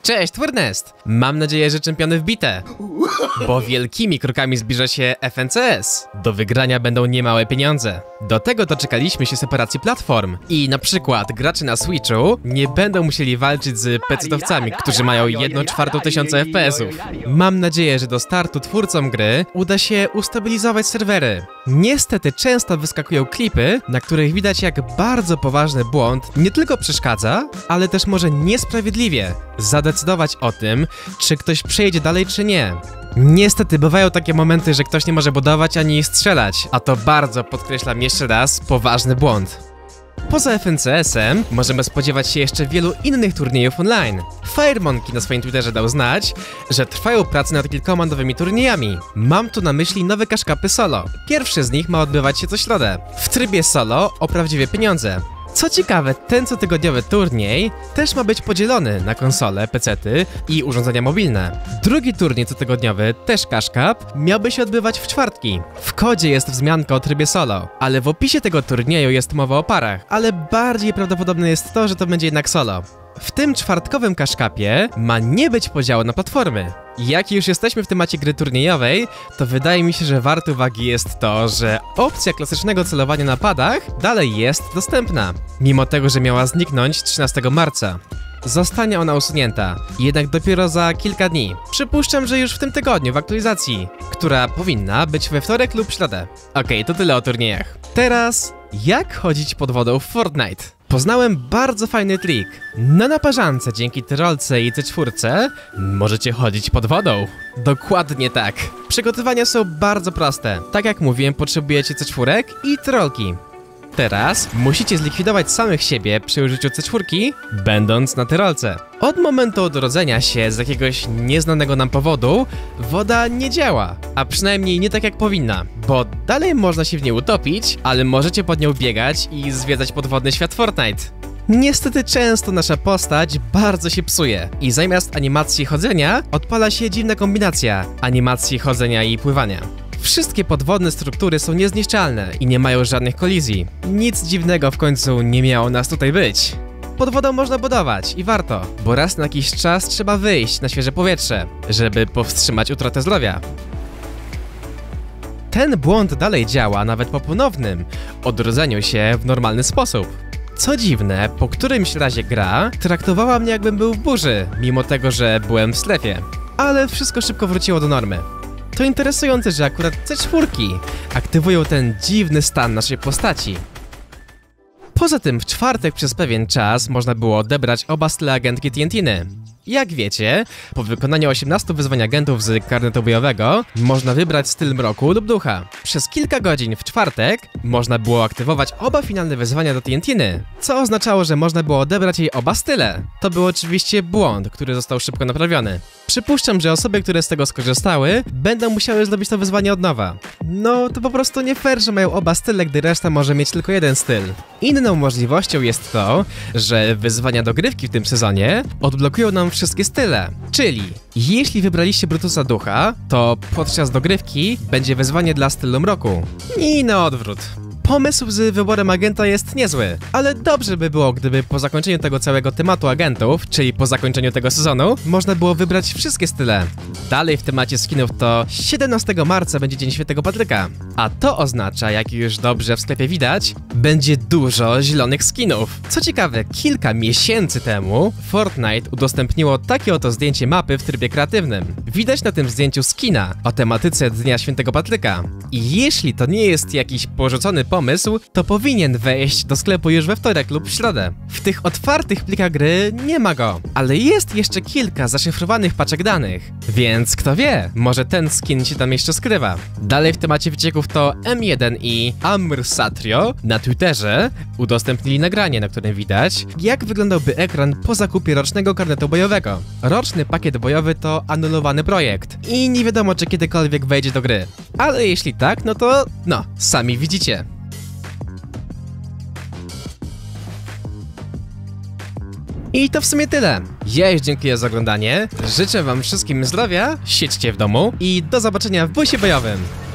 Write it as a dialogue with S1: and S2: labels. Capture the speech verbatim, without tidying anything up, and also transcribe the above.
S1: Cześć, Twernest! Mam nadzieję, że czempiony wbite, bo wielkimi krokami zbliża się F N C S. Do wygrania będą niemałe pieniądze. Do tego doczekaliśmy się separacji platform i na przykład gracze na Switchu nie będą musieli walczyć z pecetowcami, którzy mają jedną czwartą tysiąca F P S ów. Mam nadzieję, że do startu twórcom gry uda się ustabilizować serwery. Niestety często wyskakują klipy, na których widać, jak bardzo poważny błąd nie tylko przeszkadza, ale też może niesprawiedliwie zadecydować o tym, czy ktoś przejdzie dalej, czy nie. Niestety bywają takie momenty, że ktoś nie może budować ani strzelać, a to bardzo, podkreślam jeszcze raz, poważny błąd. Poza F N C S-em możemy spodziewać się jeszcze wielu innych turniejów online. Firemonkey na swoim Twitterze dał znać, że trwają prace nad kilkoma nowymi turniejami. Mam tu na myśli nowe kaszkapy solo. Pierwszy z nich ma odbywać się co środę, w trybie solo o prawdziwe pieniądze. Co ciekawe, ten cotygodniowy turniej też ma być podzielony na konsole, pecety i urządzenia mobilne. Drugi turniej cotygodniowy, też Cash Cup, miałby się odbywać w czwartki. W kodzie jest wzmianka o trybie solo, ale w opisie tego turnieju jest mowa o parach, ale bardziej prawdopodobne jest to, że to będzie jednak solo. W tym czwartkowym Cash Cupie ma nie być podziału na platformy. Jak już jesteśmy w temacie gry turniejowej, to wydaje mi się, że warte uwagi jest to, że opcja klasycznego celowania na padach dalej jest dostępna, mimo tego, że miała zniknąć trzynastego marca. Zostanie ona usunięta, jednak dopiero za kilka dni. Przypuszczam, że już w tym tygodniu w aktualizacji, która powinna być we wtorek lub środę. Okej, to tyle o turniejach. Teraz, jak chodzić pod wodą w Fortnite? Poznałem bardzo fajny trik. Na naparzance dzięki tyrolce i C cztery możecie chodzić pod wodą. Dokładnie tak. Przygotowania są bardzo proste. Tak jak mówiłem, potrzebujecie C cztery i tyrolki. Teraz musicie zlikwidować samych siebie przy użyciu C cztery, będąc na tyrolce. Od momentu odrodzenia się z jakiegoś nieznanego nam powodu woda nie działa, a przynajmniej nie tak jak powinna, bo dalej można się w niej utopić, ale możecie pod nią biegać i zwiedzać podwodny świat Fortnite. Niestety często nasza postać bardzo się psuje i zamiast animacji chodzenia odpala się dziwna kombinacja animacji chodzenia i pływania. Wszystkie podwodne struktury są niezniszczalne i nie mają żadnych kolizji. Nic dziwnego w końcu nie miało nas tutaj być. Pod wodą można budować i warto, bo raz na jakiś czas trzeba wyjść na świeże powietrze, żeby powstrzymać utratę zdrowia. Ten błąd dalej działa nawet po ponownym odrodzeniu się w normalny sposób. Co dziwne, po którymś razie gra traktowała mnie, jakbym był w burzy, mimo tego, że byłem w strefie. Ale wszystko szybko wróciło do normy. To interesujące, że akurat C cztery aktywują ten dziwny stan naszej postaci. Poza tym w czwartek przez pewien czas można było odebrać oba style agentki T N T-ny. Jak wiecie, po wykonaniu osiemnastu wyzwań agentów z karnetu bojowego można wybrać styl mroku lub ducha. Przez kilka godzin w czwartek można było aktywować oba finalne wyzwania do T N T-ny, co oznaczało, że można było odebrać jej oba style. To był oczywiście błąd, który został szybko naprawiony. Przypuszczam, że osoby, które z tego skorzystały, będą musiały zrobić to wyzwanie od nowa. No, to po prostu nie fair, że mają oba style, gdy reszta może mieć tylko jeden styl. Inną możliwością jest to, że wyzwania dogrywki w tym sezonie odblokują nam wszystkie style. Czyli, jeśli wybraliście Brutusa Ducha, to podczas dogrywki będzie wyzwanie dla stylu mroku. I na odwrót. Pomysł z wyborem agenta jest niezły, ale dobrze by było, gdyby po zakończeniu tego całego tematu agentów, czyli po zakończeniu tego sezonu, można było wybrać wszystkie style. Dalej w temacie skinów to siedemnastego marca będzie Dzień Świętego Patryka, a to oznacza, jak już dobrze w sklepie widać, będzie dużo zielonych skinów. Co ciekawe, kilka miesięcy temu Fortnite udostępniło takie oto zdjęcie mapy w trybie kreatywnym. Widać na tym zdjęciu skina o tematyce Dnia Świętego Patryka. I jeśli to nie jest jakiś porzucony pomysł, to powinien wejść do sklepu już we wtorek lub w środę. W tych otwartych plikach gry nie ma go, ale jest jeszcze kilka zaszyfrowanych paczek danych, więc kto wie, może ten skin się tam jeszcze skrywa. Dalej w temacie wycieków to M jeden i Amr Satrio na Twitterze udostępnili nagranie, na którym widać, jak wyglądałby ekran po zakupie rocznego karnetu bojowego. Roczny pakiet bojowy to anulowany projekt i nie wiadomo, czy kiedykolwiek wejdzie do gry. Ale jeśli tak, no to no, sami widzicie. I to w sumie tyle. Ja już dziękuję za oglądanie, życzę wam wszystkim zdrowia, siedźcie w domu i do zobaczenia w busie bojowym.